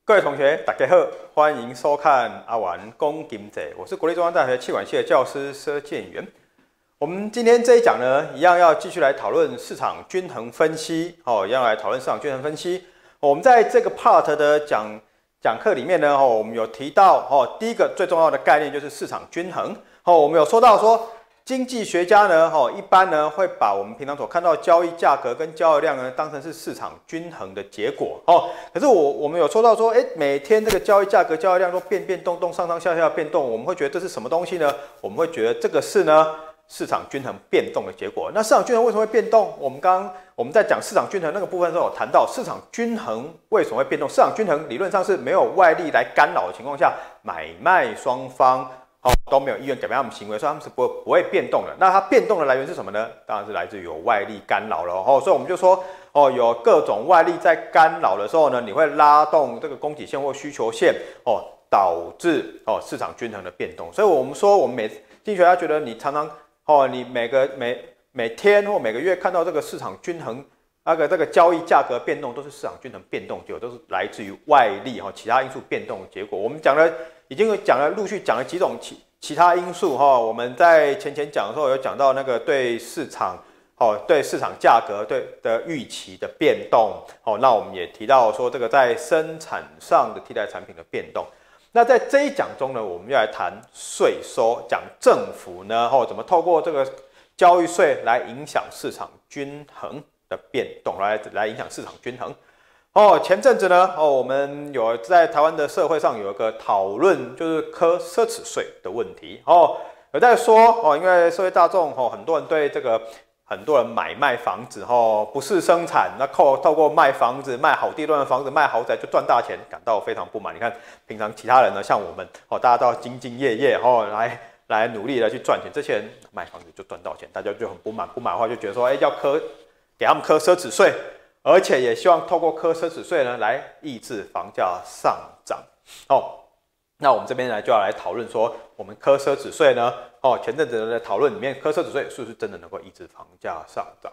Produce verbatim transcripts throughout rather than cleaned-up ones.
各位同学，大家好，欢迎收看阿玩讲经济，我是国立中央大学企管系的教师佘建元。我们今天这一讲呢，一样要继续来讨论市场均衡分析，哦，一样来讨论市场均衡分析。哦、我们在这个 part 的讲讲课里面呢，哦，我们有提到，哦，第一个最重要的概念就是市场均衡。哦，我们有说到说。经济学家呢，吼，一般呢会把我们平常所看到交易价格跟交易量呢，当成是市场均衡的结果，哦。可是我我们有说到说，哎，每天这个交易价格、交易量都变变动动、上上下下变动，我们会觉得这是什么东西呢？我们会觉得这个是呢市场均衡变动的结果。那市场均衡为什么会变动？我们刚刚我们在讲市场均衡那个部分的时候，有谈到市场均衡为什么会变动？市场均衡理论上是没有外力来干扰的情况下，买卖双方。哦，都没有意愿改变他们行为，所以他们是不会不会变动的。那它变动的来源是什么呢？当然是来自于有外力干扰了。哦，所以我们就说，哦，有各种外力在干扰的时候呢，你会拉动这个供给线或需求线，哦，导致哦市场均衡的变动。所以我们说，我们每经济学家觉得你常常哦，你每个每每天或每个月看到这个市场均衡。那个这个交易价格变动都是市场均衡变动结果，都是来自于外力哈其他因素变动的结果。我们讲了，已经讲了，陆续讲了几种其其他因素哈。我们在前前讲的时候有讲到那个对市场哦对市场价格对的预期的变动哦。那我们也提到说这个在生产上的替代产品的变动。那在这一讲中呢，我们要来谈税收，讲政府呢哦怎么透过这个交易税来影响市场均衡。的变动来来影响市场均衡哦。前阵子呢，哦，我们有在台湾的社会上有一个讨论，就是科奢侈税的问题哦。有在说哦，因为社会大众哦，很多人对这个很多人买卖房子哦，不是生产，那透透过卖房子、卖好地段的房子、卖豪宅就赚大钱，感到非常不满。你看，平常其他人呢，像我们哦，大家都要兢兢业业哦，来来努力的去赚钱，这些人卖房子就赚到钱，大家就很不满，不满的话就觉得说，哎，要科。给他们科奢侈税，而且也希望透过科奢侈税呢来抑制房价上涨。哦，那我们这边呢就要来讨论说，我们科奢侈税呢，哦，前阵子的讨论里面，科奢侈税是不是真的能够抑制房价上涨？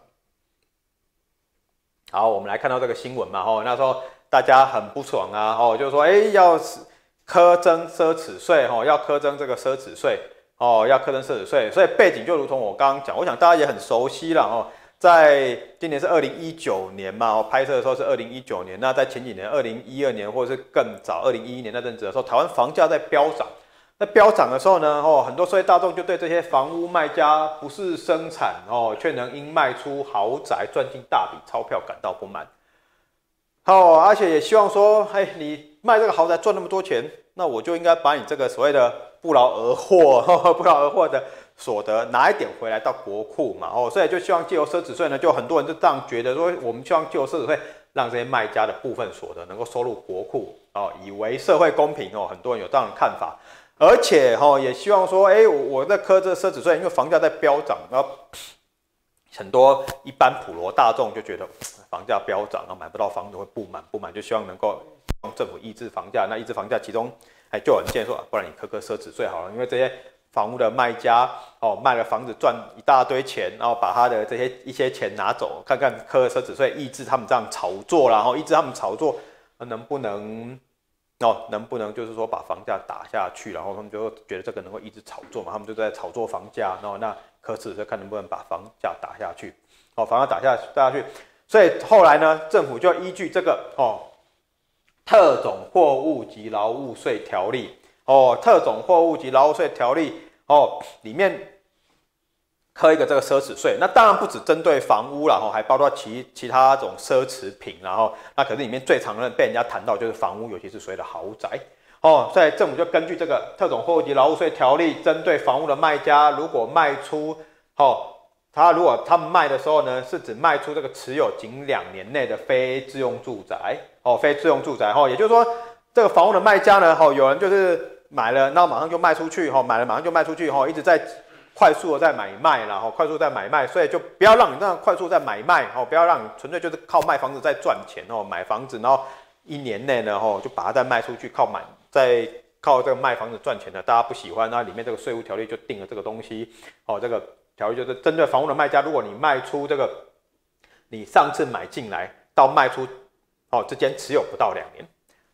好，我们来看到这个新闻嘛，哦，那时候大家很不爽啊，哦，就是说，哎，要苛征奢侈税，哦，要苛征这个奢侈税，哦，要苛征奢侈税，所以背景就如同我刚刚讲，我想大家也很熟悉了，哦。在今年是二零一九年嘛，我拍摄的时候是二零一九年。那在前几年，二零一二年或者是更早，二零一一年那阵子的时候，台湾房价在飙涨。那飙涨的时候呢，哦，很多社会大众就对这些房屋卖家不是生产哦，却能因卖出豪宅赚进大笔钞票感到不满。哦，而且也希望说，哎，你卖这个豪宅赚那么多钱，那我就应该把你这个所谓的不劳而获、呵不劳而获的。所得拿一点回来到国库嘛，哦，所以就希望借由奢侈税呢，就很多人就这样觉得说，我们希望借由奢侈税让这些卖家的部分所得能够收入国库，哦，以为社会公平哦，很多人有这样的看法，而且哦，也希望说，哎，我在科这奢侈税，因为房价在飙涨，然后很多一般普罗大众就觉得房价飙涨，然后买不到房子会不满，不满就希望能够让政府抑制房价，那抑制房价，其中哎就有人建议说，不然你科科奢侈税好了，因为这些。房屋的卖家哦，卖了房子赚一大堆钱，然后把他的这些一些钱拿走，看看科奢侈税抑制他们这样炒作啦，然后抑制他们炒作，能不能哦，能不能就是说把房价打下去，然后他们就觉得这个能够抑制炒作嘛，他们就在炒作房价，然后那科奢侈税看能不能把房价打下去，哦，房价打下打下去，所以后来呢，政府就依据这个哦特种货物及劳务税条例。哦，特种货物及劳务税条例哦，里面科一个这个奢侈税，那当然不只针对房屋啦，还包括其其他种奢侈品，然后那可是里面最常被人家谈到就是房屋，尤其是所谓的豪宅哦，所以政府就根据这个特种货物及劳务税条例，针对房屋的卖家，如果卖出哦，他如果他们卖的时候呢，是指卖出这个持有仅两年内的非自用住宅哦，非自用住宅哦，也就是说。这个房屋的卖家呢，有人就是买了，然后马上就卖出去，买了马上就卖出去，一直在快速的在买卖，然后快速在买卖，所以就不要让你这样快速在买卖，不要让你纯粹就是靠卖房子在赚钱，买房子，然后一年内呢，就把它再卖出去，靠买再靠这个卖房子赚钱的，大家不喜欢，那里面这个税务条例就定了这个东西，这个条例就是针对房屋的卖家，如果你卖出这个，你上次买进来到卖出，之间持有不到两年。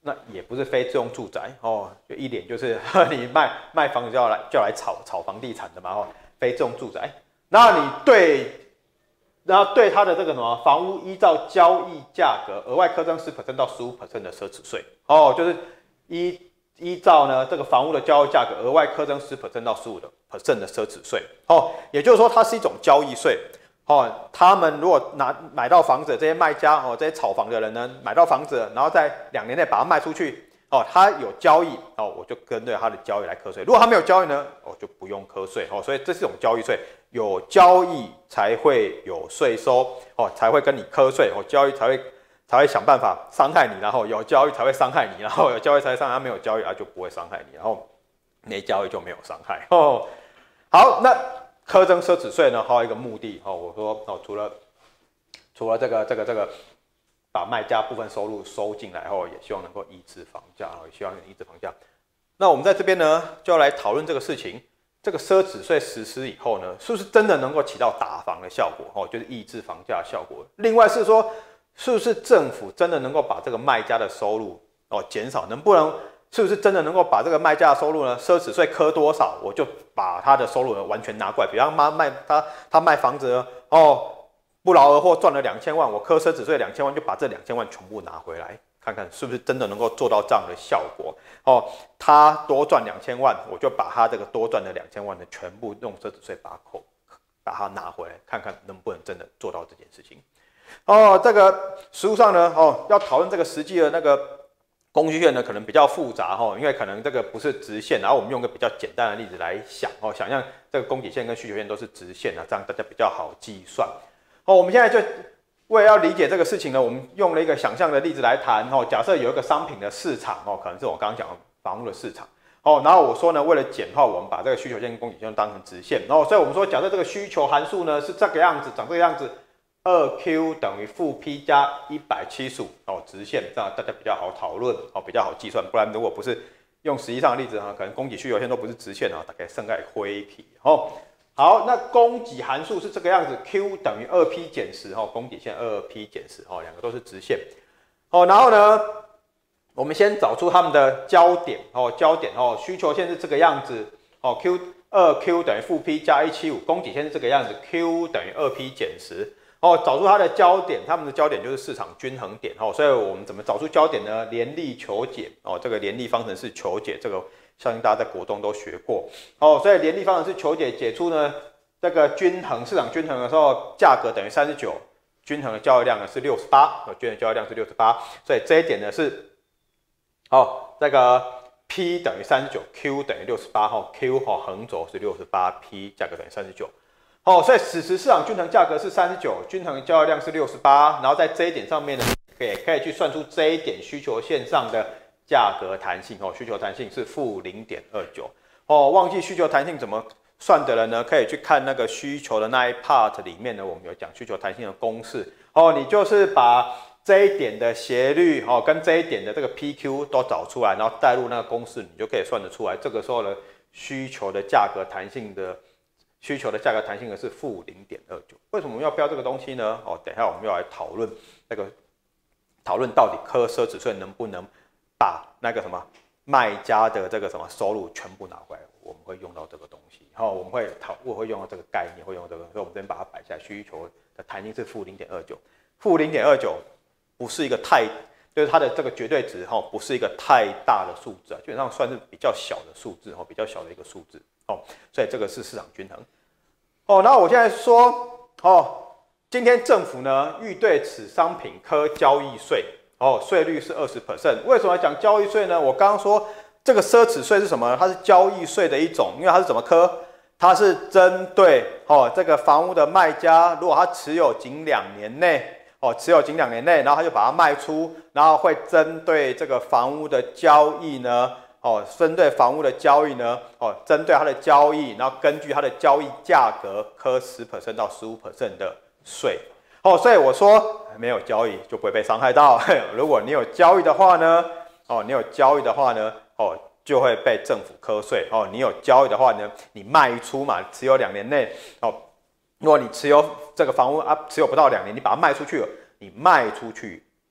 那也不是非自用住宅哦，就一脸就是你卖卖房子就要来就要来炒炒房地产的嘛哦，非自用住宅。那你对，然后对它的这个什么房屋依照交易价格额外课征 百分之十 到 百分之十五 的奢侈税哦，就是依依照呢这个房屋的交易价格额外课征 百分之十 到 百分之十五 的奢侈税哦，也就是说它是一种交易税。哦，他们如果拿买到房子，这些卖家哦，这些炒房的人呢，买到房子，然后在两年内把它卖出去，哦，他有交易，哦，我就跟对他的交易来课税。如果他没有交易呢，我就不用课税，哦，所以这是一种交易税，有交易才会有税收，哦，才会跟你课税，哦，交易才会才会想办法伤害你，然后有交易才会伤害你，然后有交易才会伤害，没有交易啊就不会伤害你，然后没交易就没有伤害，哦，好，那。课征奢侈税呢，还有一个目的哦。我说哦，除了除了这个这个这个，把卖家部分收入收进来后，也希望能够抑制房价，也希望抑制房价。那我们在这边呢，就要来讨论这个事情。这个奢侈税实施以后呢，是不是真的能够起到打房的效果？哦，就是抑制房价的效果。另外是说，是不是政府真的能够把这个卖家的收入哦减少？能不能？是不是真的能够把这个卖家的收入呢？奢侈税科多少，我就把他的收入呢完全拿过来。比方他卖他他卖房子呢，哦，不劳而获赚了两千万，我科奢侈税两千万，就把这两千万全部拿回来，看看是不是真的能够做到这样的效果。哦，他多赚两千万，我就把他这个多赚的两千万呢全部用奢侈税把它扣，把它拿回来，看看能不能真的做到这件事情。哦，这个实务上呢，哦，要讨论这个实际的那个。供需线呢可能比较复杂哈，因为可能这个不是直线，然后我们用个比较简单的例子来想哦，想象这个供给线跟需求线都是直线啊，这样大家比较好计算。哦，我们现在就为了要理解这个事情呢，我们用了一个想象的例子来谈哦。假设有一个商品的市场哦，可能是我刚刚讲的房屋的市场哦，然后我说呢，为了简化，我们把这个需求线跟供给线当成直线，然后所以我们说，假设这个需求函数呢是这个样子，长这个样子。二 Q 等于负 P 加一百七十五哦，直线，这样大家比较好讨论哦，比较好计算。不然如果不是用实际上的例子哈，可能供给需求线都不是直线啊，大概剩概灰皮哦。好，那供给函数是这个样子 ，Q 等于二 P 减十哦，供给线二 P 减十哦，两个都是直线哦。然后呢，我们先找出它们的交点哦，交点哦，需求线是这个样子哦 ，Q 二 Q 等于负 P 加一百七十五，供给线是这个样子 ，Q 等于二 P 减十。哦，找出它的交点，它们的交点就是市场均衡点哦。所以我们怎么找出交点呢？联立求解哦，这个联立方程式求解，这个相信大家在国中都学过哦。所以联立方程式求解解出呢，这个均衡市场均衡的时候，价格等于三十九，均衡的交易量呢是六十八，均衡交易量是六十八，所以这一点呢是哦，这个 P 等于三十九 ，Q 等于六十八哈 ，Q 哈横轴是六十八 ，P 价格等于三十九。哦，所以此时市场均衡价格是三十九，均衡交易量是六十八，然后在这一点上面呢，也可以去算出这一点需求线上的价格弹性哦，需求弹性是负 零点二九。哦，忘记需求弹性怎么算的人呢，可以去看那个需求的那一 part 里面呢，我们有讲需求弹性的公式。哦，你就是把这一点的斜率哦跟这一点的这个 P Q 都找出来，然后带入那个公式，你就可以算得出来。这个时候呢，需求的价格弹性的。需求的价格弹性呢是负 零点二九， 为什么我们要标这个东西呢？哦，等一下我们要来讨论那个讨论到底科奢侈税能不能把那个什么卖家的这个什么收入全部拿回来？我们会用到这个东西，然后我们会讨我会用到这个概念，会用到这个，所以我们这边把它摆下来。需求的弹性是负 零点二九， 负 零点二九 不是一个太，就是它的这个绝对值哈，不是一个太大的数字啊，基本上算是比较小的数字哈，比较小的一个数字。哦，所以这个是市场均衡。哦，那我现在说，哦，今天政府呢欲对此商品科交易税，哦，税率是 百分之二十。为什么讲交易税呢？我刚刚说这个奢侈税是什么？它是交易税的一种，因为它是怎么科？它是针对哦这个房屋的卖家，如果他持有仅两年内，哦，持有仅两年内，然后他就把它卖出，然后会针对这个房屋的交易呢。哦，针对房屋的交易呢，哦，针对它的交易，然后根据它的交易价格科 百分之十 到 百分之十五 的税。哦，所以我说没有交易就不会被伤害到。如果你有交易的话呢，哦，你有交易的话呢，哦，就会被政府课税。哦，你有交易的话呢，你卖出嘛，持有两年内，哦，如果你持有这个房屋啊，持有不到两年，你把它卖出去了，你卖出去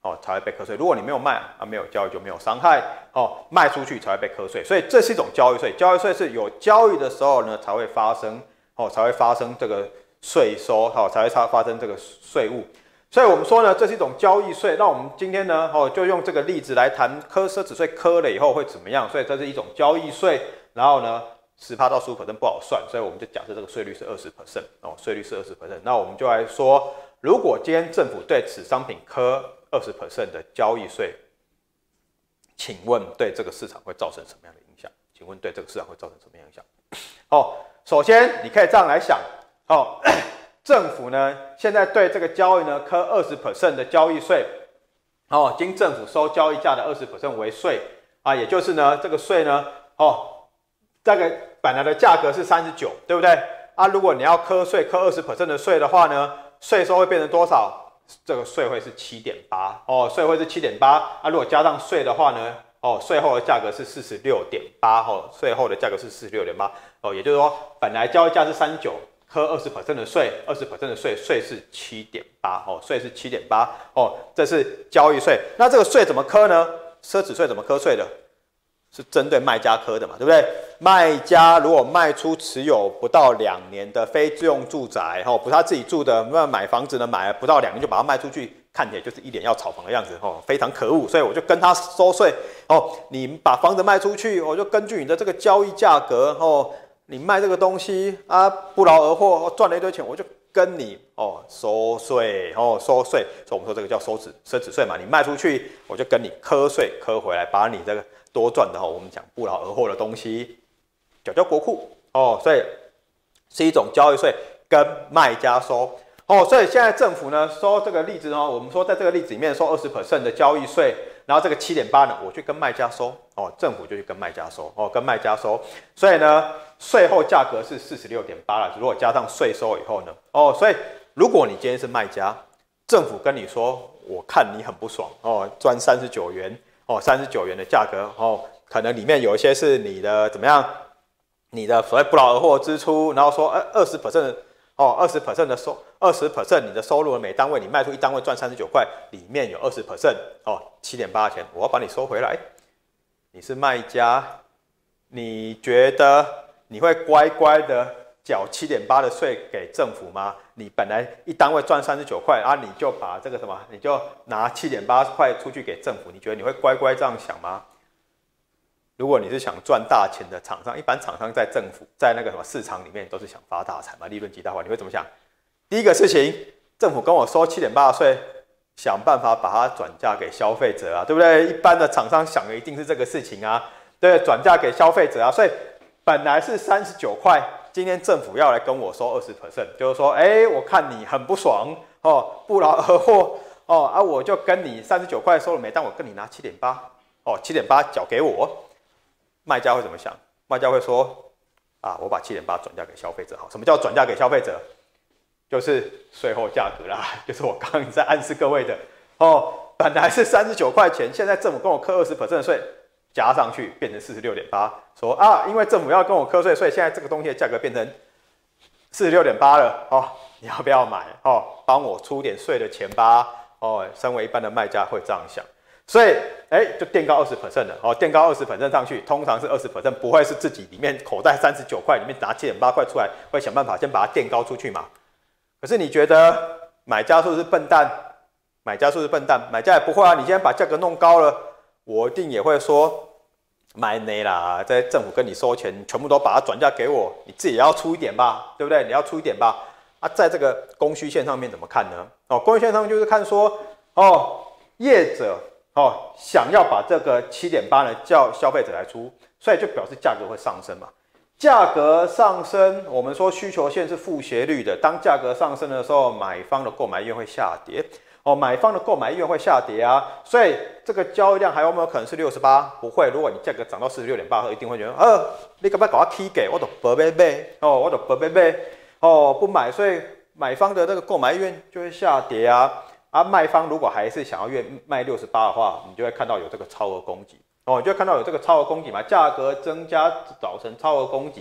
哦才会被课税。如果你没有卖啊，没有交易就没有伤害哦，卖出去才会被课税。所以这是一种交易税，交易税是有交易的时候呢才会发生哦，才会发生这个税收哦，才会发生这个税务。所以我们说呢，这是一种交易税。那我们今天呢，哦，就用这个例子来谈科奢侈税科了以后会怎么样？所以这是一种交易税。然后呢， 百分之十 到 百分之十五 不好算，所以我们就假设这个税率是 百分之二十 哦，税率是 百分之二十。那我们就来说，如果今天政府对此商品科 百分之二十 的交易税，请问对这个市场会造成什么样的影响？请问对这个市场会造成什么样的影响？哦，首先你可以这样来想，哦。政府呢，现在对这个交易呢科 百分之二十 的交易税，哦，经政府收交易价的 百分之二十 为税啊，也就是呢，这个税呢，哦，大概本来的价格是三十九，对不对？啊，如果你要科税科 百分之二十 的税的话呢，税收会变成多少？这个税会是 七点八 哦，税会是 七点八 啊，如果加上税的话呢，哦，税后的价格是 四十六点八 哦，税后的价格是 四十六点八 哦，也就是说，本来交易价是三十九。科 百分之二十 的税 ，百分之二十 的税，税是 七点八 哦，税是 七点八 哦，这是交易税。那这个税怎么科呢？奢侈税怎么科税的？是针对卖家科的嘛，对不对？卖家如果卖出持有不到两年的非自用住宅，哦，不是他自己住的，那买房子呢，买了不到两年就把它卖出去，看起来就是一脸要炒房的样子，哦，非常可恶，所以我就跟他收税，哦，你把房子卖出去，我就根据你的这个交易价格，哦。你卖这个东西啊，不劳而获，赚了一堆钱，我就跟你哦收税哦收税，所以我们说这个叫收止奢侈税嘛。你卖出去，我就跟你课税课回来，把你这个多赚的哦，我们讲不劳而获的东西缴交国库哦，所以是一种交易税跟卖家收哦。所以现在政府呢收这个例子哦，我们说在这个例子里面收 百分之二十 的交易税。然后这个 七点八 呢，我去跟卖家收哦，政府就去跟卖家收哦，跟卖家收，所以呢，税后价格是 四十六点八 了。如果加上税收以后呢，哦，所以如果你今天是卖家，政府跟你说，我看你很不爽哦，赚三十九元哦，三十九元的价格哦，可能里面有一些是你的怎么样，你的所谓不劳而获支出，然后说呃二十 percent 哦，二十 percent 的收。二十 percent 你的收入每单位你卖出一单位赚三十九块，里面有 百分之二十 哦， 七点八 的钱我要把你收回来。你是卖家，你觉得你会乖乖的缴 七点八 的税给政府吗？你本来一单位赚三十九块啊，你就把这个什么，你就拿 七点八 块出去给政府，你觉得你会乖乖这样想吗？如果你是想赚大钱的厂商，一般厂商在政府在那个什么市场里面都是想发大财嘛，利润极大化，你会怎么想？第一个事情，政府跟我收 七点八 的税，想办法把它转嫁给消费者啊，对不对？一般的厂商想的一定是这个事情啊，对，转嫁给消费者啊。所以本来是三十九块，今天政府要来跟我收 百分之二十， 就是说，哎，我看你很不爽哦，不劳而获哦，啊，我就跟你三十九块收了没，但我跟你拿 七点八 哦， 七点八 缴给我，卖家会怎么想？卖家会说，啊，我把 七点八 转嫁给消费者，好，什么叫转嫁给消费者？就是税后价格啦，就是我刚刚在暗示各位的哦，本来是三十九块钱，现在政府跟我课 百分之二十 的税，加上去变成 四十六点八， 说啊，因为政府要跟我课税，所以现在这个东西的价格变成 四十六点八 了哦，你要不要买哦？帮我出点税的钱吧哦，身为一般的卖家会这样想，所以哎，就垫高 百分之二十 了哦，垫高 百分之二十 上去，通常是 百分之二十， 不会是自己里面口袋三十九块里面拿 七点八 块出来，会想办法先把它垫高出去嘛。可是你觉得买家是不是笨蛋？买家是不是笨蛋？买家也不会啊！你今天把价格弄高了，我一定也会说买你啦！在政府跟你收钱，全部都把它转嫁给我，你自己也要出一点吧，对不对？你要出一点吧。啊，在这个供需线上面怎么看呢？哦，供需线上面就是看说，哦，业者哦想要把这个 七点八 呢叫消费者来出，所以就表示价格会上升嘛。价格上升，我们说需求线是负斜率的。当价格上升的时候，买方的购买意愿会下跌。哦，买方的购买意愿会下跌啊，所以这个交易量还有没有可能是六十八？不会。如果你价格涨到 四十六点八 后，一定会觉得，呃，你干嘛搞我起价？我都不买买哦，我都不买买哦，不买，所以买方的这个购买意愿就会下跌啊。啊，卖方如果还是想要愿卖六十八的话，你就会看到有这个超额供给。哦，你就会看到有这个超额供给嘛，价格增加造成超额供给，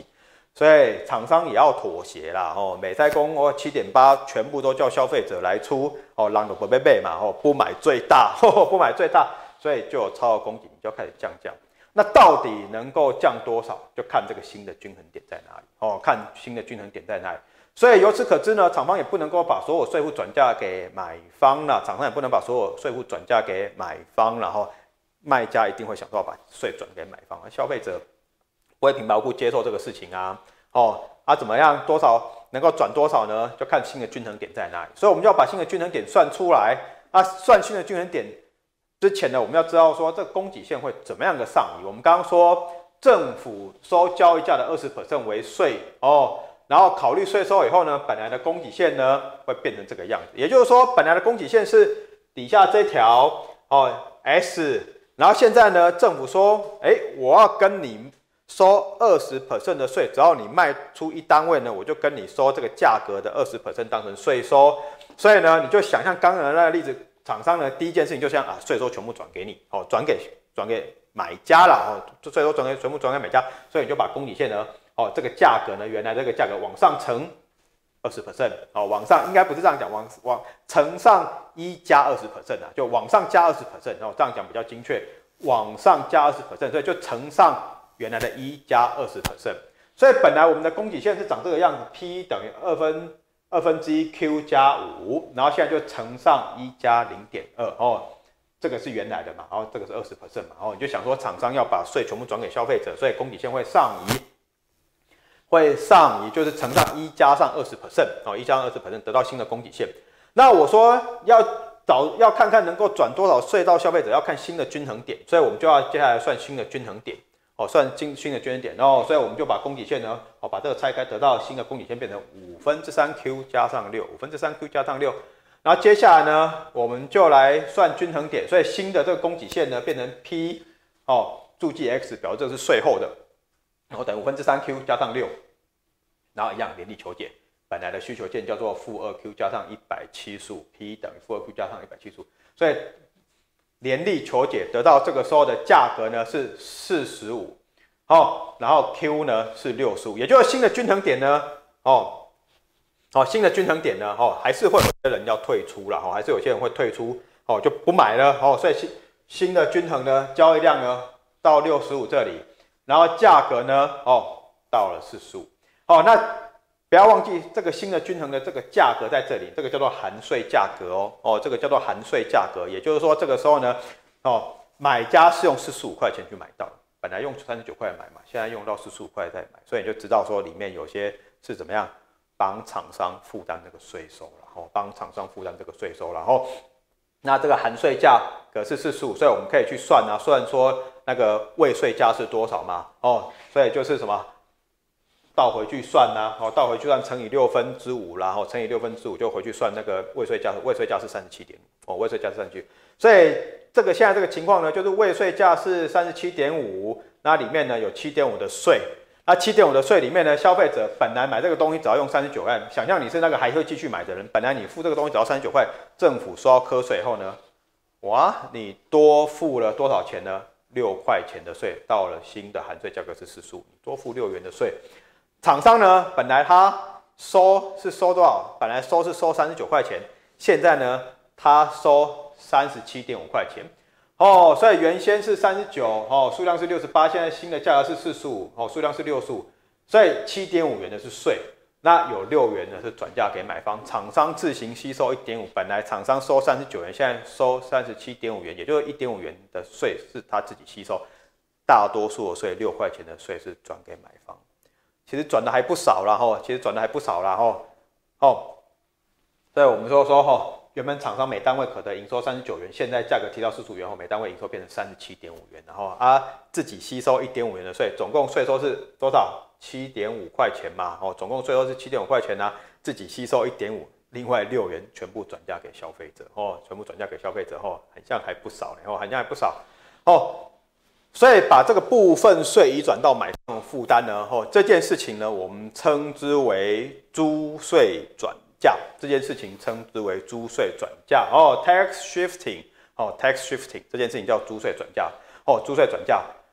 所以厂商也要妥协啦，哦，美哉公哦七点八全部都叫消费者来出，哦，人都不被背嘛，哦，不买最大，呵呵不买最大，所以就有超额供给，你就要开始降价。那到底能够降多少，就看这个新的均衡点在哪里，哦，看新的均衡点在哪里。所以由此可知呢，厂方也不能够把所有税负转嫁给买方啦，厂商也不能把所有税负转嫁给买方，然后卖家一定会想办法把税转给买方，消费者不会平白无故接受这个事情啊，哦，啊怎么样，多少能够转多少呢？就看新的均衡点在哪里。所以我们就要把新的均衡点算出来。啊，算新的均衡点之前呢，我们要知道说这个供给线会怎么样的上移。我们刚刚说政府收交易价的 百分之二十 为税哦。然后考虑税收以后呢，本来的供给线呢会变成这个样子，也就是说，本来的供给线是底下这条哦 S， 然后现在呢，政府说，哎，我要跟你收 百分之二十 的税，只要你卖出一单位呢，我就跟你收这个价格的 百分之二十 当成税收。所以呢，你就想象刚刚的那个例子，厂商呢第一件事情就像啊，税收全部转给你，哦，转给转给买家啦，哦，税收转给全部转给买家，所以你就把供给线呢。哦，这个价格呢，原来这个价格往上乘 百分之二十， 哦，往上应该不是这样讲，往往乘上一加 百分之二十 啊，就往上加 百分之二十， 哦，这样讲比较精确，往上加 百分之二十， 所以就乘上原来的一加 百分之二十， 所以本来我们的供给线是长这个样子 ，P 等于二分二分之一 Q 加五，然后现在就乘上一加 零点二， 哦，这个是原来的嘛，然后这个是 百分之二十 嘛，然后你就想说厂商要把税全部转给消费者，所以供给线会上移。会上移，就是乘上一加上 百分之二十 哦，一加上 百分之二十 得到新的供给线。那我说要找要看看能够转多少税到消费者，要看新的均衡点，所以我们就要接下来算新的均衡点哦，算新新的均衡点。然后，所以我们就把供给线呢，哦，把这个拆开，得到新的供给线变成五分之三 Q 加上六，五分之三 Q 加上六。然后接下来呢，我们就来算均衡点，所以新的这个供给线呢变成 P 哦，注记 X 表示这是税后的。然后等于五分之三 Q 加上六，然后一样联立求解，本来的需求线叫做负二 Q 加上一百七十五 ，P 等于负二 Q 加上一百七十五，所以联立求解得到这个时候的价格呢是四十五，哦，然后 Q 呢是六十五，也就是新的均衡点呢，哦，哦，新的均衡点呢，哦，还是会有些人要退出了，哦，还是有些人会退出，哦，就不买了，哦，所以新新的均衡呢，交易量呢到六十五这里。然后价格呢，哦，到了四十五，哦，那不要忘记这个新的均衡的这个价格在这里，这个叫做含税价格哦，哦，这个叫做含税价格，也就是说这个时候呢，哦，买家是用四十五块钱去买到，本来用三十九块买嘛，现在用到四十五块再买，所以你就知道说里面有些是怎么样帮厂商负担这个税收了，哦，帮厂商负担这个税收，然后那这个含税价格是四十五，所以我们可以去算啊，算说那个未税价是多少嘛？哦，所以就是什么倒回去算呐、啊，哦，倒回去算乘以六分之五啦，然后乘以六分之五就回去算那个未税价，未税价是三十七点五，哦，未税价是三十七，所以这个现在这个情况呢，就是未税价是三十七点五，那里面呢有七点五的税。那 七点五 的税里面呢，消费者本来买这个东西只要用三十九块，想象你是那个还会继续买的人，本来你付这个东西只要三十九块，政府收到课税后呢，哇，你多付了多少钱呢？六块钱的税，到了新的含税价格是四十五，你多付六元的税。厂商呢，本来他收是收多少？本来收是收三十九块钱，现在呢，他收三十七点五块钱。哦，所以原先是三十九，哦，数量是六十八，现在新的价格是四十五，哦，数量是六十五，所以七点五元的是税，那有六元呢是转嫁给买方，厂商自行吸收一点五，本来厂商收三十九元，现在收三十七点五元，也就是一点五元的税是他自己吸收，大多数的税六块钱的税是转给买方，其实转的还不少啦，吼，其实转的还不少啦，吼，哦，所以我们说说吼。原本厂商每单位可得营收三十九元，现在价格提到四十五元后，每单位营收变成三十七点五元，然后啊自己吸收一点五元的税，总共税收是多少？七点五块钱嘛，哦，总共税收是七点五块钱啊，自己吸收一点五，另外六元全部转嫁给消费者，哦，全部转嫁给消费者，哦，好像还不少，哦，好像还不少，哦，所以把这个部分税移转到买方的负担呢，哦，这件事情呢，我们称之为租税转价，这件事情称之为租税转嫁哦 ，tax shifting 哦 ，tax shifting 这件事情叫租税转嫁哦，租税转嫁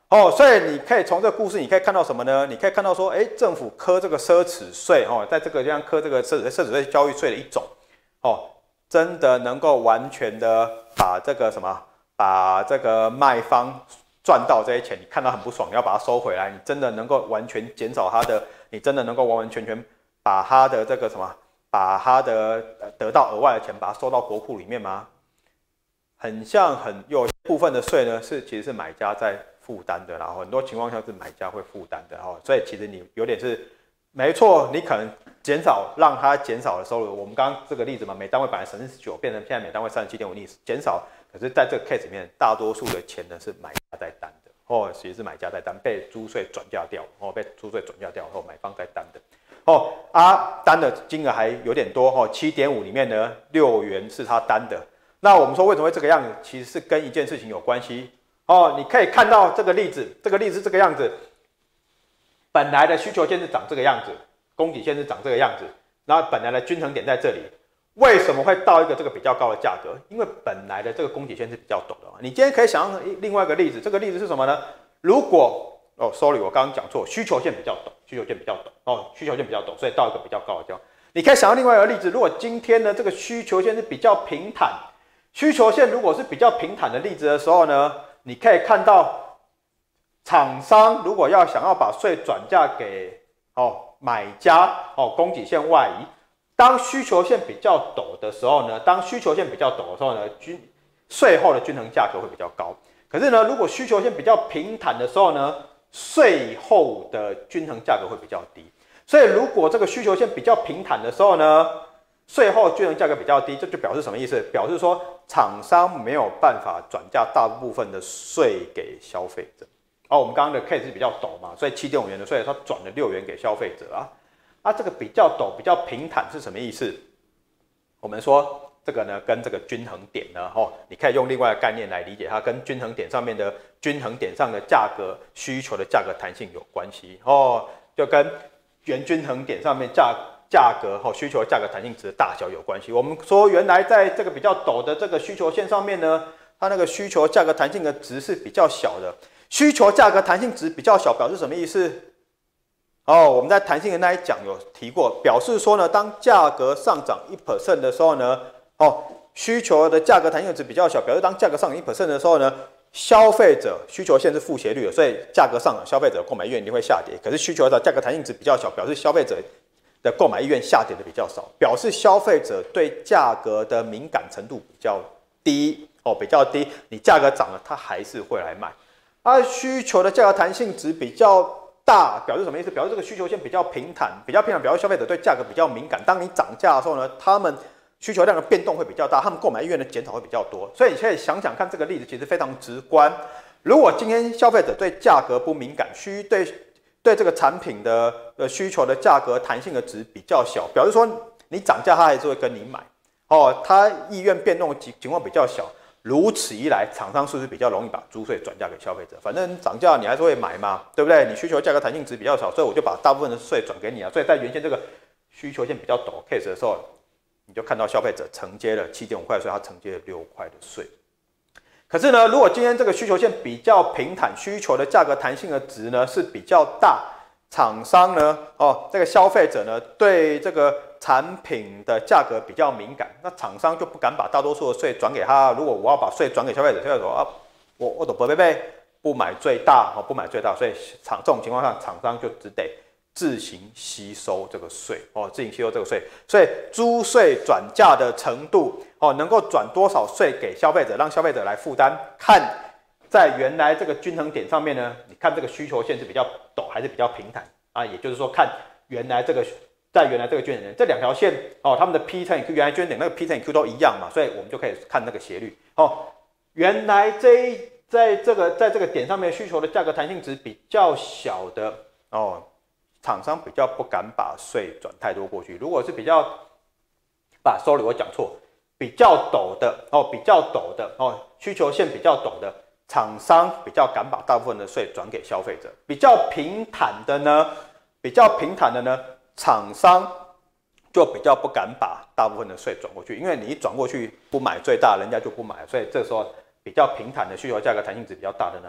哦，所以你可以从这个故事，你可以看到什么呢？你可以看到说，哎，政府科这个奢侈税，哦，在这个地方科这个奢侈税，奢侈税交易税的一种，哦，真的能够完全的把这个什么，把这个卖方赚到这些钱，你看到很不爽，你要把它收回来，你真的能够完全减少它的，你真的能够完完全全把它的这个什么，把它的得到额外的钱，把它收到国库里面吗？很像很有部分的税呢，是其实是买家在负担的，然后很多情况下是买家会负担的，哦，所以其实你有点是没错，你可能减少让它减少的收入。我们刚刚这个例子嘛，每单位本来三十九，变成现在每单位三十七点五，你减少，可是在这个 case 里面，大多数的钱呢是买家在担的，哦，其实是买家在担，被租税转嫁掉，哦，被租税转嫁掉后，买方在担的，哦，啊，担的金额还有点多，哦，七点五里面呢，六元是他担的。那我们说为什么会这个样子，其实是跟一件事情有关系。哦，你可以看到这个例子，这个例子这个样子，本来的需求线是长这个样子，供给线是长这个样子，然后本来的均衡点在这里，为什么会到一个这个比较高的价格？因为本来的这个供给线是比较陡的。你今天可以想象另外一个例子，这个例子是什么呢？如果哦 ，sorry， 我刚刚讲错，需求线比较陡，需求线比较陡，哦，需求线比较陡，所以到一个比较高的地方。你可以想象另外一个例子，如果今天呢这个需求线是比较平坦，需求线如果是比较平坦的例子的时候呢？你可以看到，厂商如果要想要把税转嫁给哦买家哦供给线外移，当需求线比较陡的时候呢，当需求线比较陡的时候呢，均税后的均衡价格会比较高。可是呢，如果需求线比较平坦的时候呢，税后的均衡价格会比较低。所以如果这个需求线比较平坦的时候呢，税后均衡价格比较低，这就表示什么意思？表示说厂商没有办法转嫁大部分的税给消费者。哦，我们刚刚的 case 是比较陡嘛，所以七点五元的税，它转了六元给消费者啊。啊，这个比较陡、比较平坦是什么意思？我们说这个呢，跟这个均衡点呢，哦，你可以用另外的概念来理解它，跟均衡点上面的均衡点上的价格需求的价格弹性有关系哦，就跟原均衡点上面价。价格和需求价格弹性值的大小有关系。我们说原来在这个比较陡的这个需求线上面呢，它那个需求价格弹性的值是比较小的。需求价格弹性值比较小，表示什么意思？哦，我们在弹性的那一讲有提过，表示说呢，当价格上涨 百分之一 的时候呢，哦，需求的价格弹性值比较小，表示当价格上涨 百分之一 的时候呢，消费者需求线是负斜率的，所以价格上涨，消费者购买意愿一定会下跌。可是需求的价格弹性值比较小，表示消费者的购买意愿下跌的比较少，表示消费者对价格的敏感程度比较低哦，比较低。你价格涨了，他还是会来买。而需求的价格弹性值比较大，表示什么意思？表示这个需求线比较平坦，比较平坦，表示消费者对价格比较敏感。当你涨价的时候呢，他们需求量的变动会比较大，他们购买意愿的减少会比较多。所以你可以想想看，这个例子其实非常直观。如果今天消费者对价格不敏感，需对对这个产品的呃需求的价格弹性的值比较小，表示说你涨价他还是会跟你买哦，他意愿变动的情况比较小。如此一来，厂商是不是比较容易把租税转嫁给消费者？反正涨价你还是会买嘛，对不对？你需求价格弹性值比较小，所以我就把大部分的税转给你啊。所以在原先这个需求线比较陡 case 的时候，你就看到消费者承接了七点五块税，他承接了六块的税。可是呢，如果今天这个需求线比较平坦，需求的价格弹性的值呢是比较大，厂商呢，哦，这个消费者呢对这个产品的价格比较敏感，那厂商就不敢把大多数的税转给他。如果我要把税转给消费者，消费者说啊，我我懂不背不买最大，哦，不买最大，所以厂这种情况下，厂商就只得自行吸收这个税，哦，自行吸收这个税。所以租税转嫁的程度，哦，能够转多少税给消费者，让消费者来负担，看在原来这个均衡点上面呢，你看这个需求线是比较陡还是比较平坦啊？也就是说，看原来这个。在原来这个均衡点，这两条线哦，他们的 P 乘以 Q 原来均衡点那个 P 乘以 Q 都一样嘛，所以我们就可以看那个斜率哦。原来这一在这个在这个点上面需求的价格弹性值比较小的哦，厂商比较不敢把税转太多过去。如果是比较把 sorry 我讲错，比较陡的哦，比较陡的哦，需求线比较陡的厂商比较敢把大部分的税转给消费者。比较平坦的呢，比较平坦的呢。厂商就比较不敢把大部分的税转过去，因为你一转过去不买最大，人家就不买，所以这时候比较平坦的需求价格弹性值比较大的呢，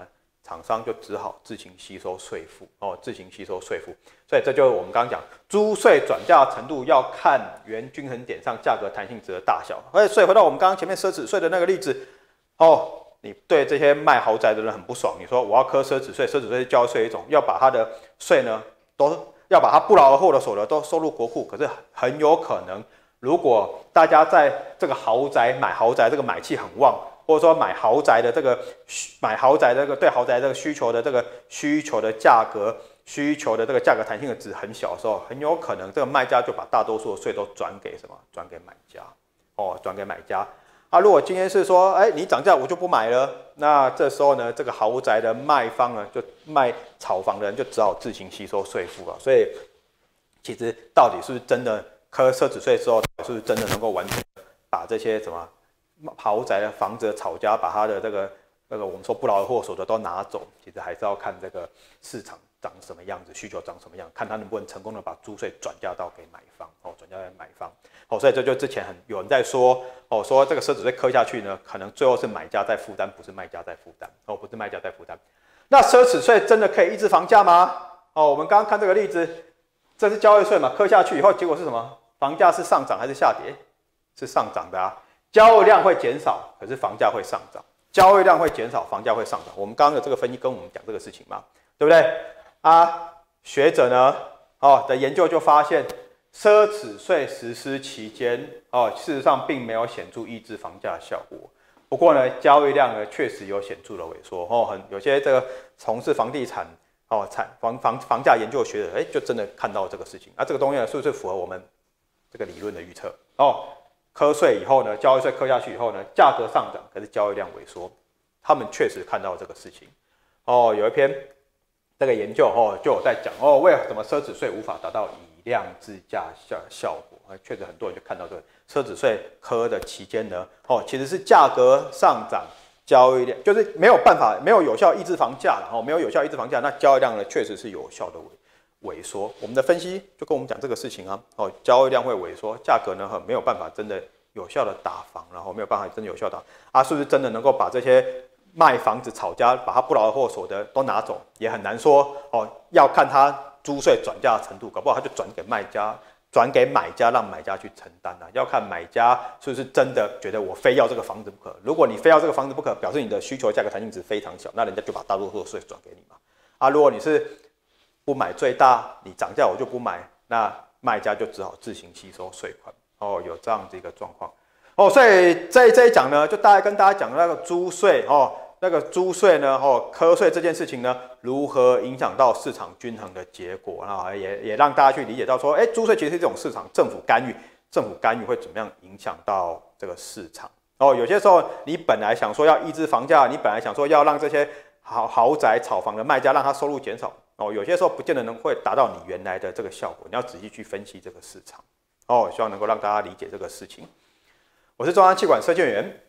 厂商就只好自行吸收税负哦，自行吸收税负。所以这就是我们刚刚讲租税转嫁程度要看原均衡点上价格弹性值的大小。所以回到我们刚刚前面奢侈税的那个例子哦。你对这些卖豪宅的人很不爽，你说我要课奢侈税，奢侈税是交税一种，要把他的税呢，都要把他不劳而获的所得都收入国库。可是很有可能，如果大家在这个豪宅买豪宅这个买气很旺，或者说买豪宅的这个买豪宅这个对豪宅这个需求的这个需求的价格需求的这个价格弹性的值很小的时候，很有可能这个卖家就把大多数的税都转给什么？转给买家哦，转给买家。啊，如果今天是说，哎，你涨价我就不买了，那这时候呢，这个豪宅的卖方呢，就卖炒房的人就只好自行吸收税负了。所以，其实到底是不是真的课奢侈税之后，是不是真的能够完全把这些什么豪宅的房子的炒家，把他的这个那个我们说不劳而获所得都拿走？其实还是要看这个市场长什么样子，需求长什么样，看他能不能成功的把租税转嫁到给买方，哦，转嫁给买方。哦，所以这就之前很有人在说，哦，说这个奢侈税课下去呢，可能最后是买家在负担，不是卖家在负担，哦，不是卖家在负担。那奢侈税真的可以抑制房价吗？哦，我们刚刚看这个例子，这是交易税嘛，课下去以后，结果是什么？房价是上涨还是下跌？是上涨的啊，交易量会减少，可是房价会上涨。交易量会减少，房价会上涨。我们刚刚的这个分析跟我们讲这个事情嘛，对不对？啊，学者呢，哦的研究就发现。奢侈税实施期间，哦，事实上并没有显著抑制房价的效果。不过呢，交易量呢确实有显著的萎缩。哦，很有些这个从事房地产哦产房房房价研究学者，哎，就真的看到这个事情。那、啊、这个东西呢，是不是符合我们这个理论的预测？哦，课税以后呢，交易税课下去以后呢，价格上涨，可是交易量萎缩。他们确实看到这个事情。哦，有一篇这个研究哦，就有在讲哦，为什么奢侈税无法达到以量制价效效果？确实很多人就看到这个奢侈税课的期间呢，哦，其实是价格上涨，交易量就是没有办法，没有有效抑制房价了，哦，没有有效抑制房价，那交易量呢确实是有效的萎萎缩。我们的分析就跟我们讲这个事情啊，哦，交易量会萎缩，价格呢没有办法真的有效的打房，然后没有办法真的有效打啊，是不是真的能够把这些卖房子炒家把他不劳而获所得都拿走，也很难说哦，要看他租税转嫁的程度，搞不好他就转给卖家，转给买家，让买家去承担啊。要看买家是不是真的觉得我非要这个房子不可。如果你非要这个房子不可，表示你的需求价格弹性值非常小，那人家就把大多数的税转给你嘛。啊，如果你是不买最大，你涨价我就不买，那卖家就只好自行吸收税款。哦，有这样子一个状况。哦，所以这这一讲呢，就大概跟大家讲那个租税哦。那个租税呢，哦，课税这件事情呢，如何影响到市场均衡的结果？啊，也也让大家去理解到说，哎，租税其实是这种市场政府干预，政府干预会怎么样影响到这个市场？哦，有些时候你本来想说要抑制房价，你本来想说要让这些豪豪宅炒房的卖家让他收入减少，哦，有些时候不见得能会达到你原来的这个效果，你要仔细去分析这个市场。哦，希望能够让大家理解这个事情。我是中央气管设计员。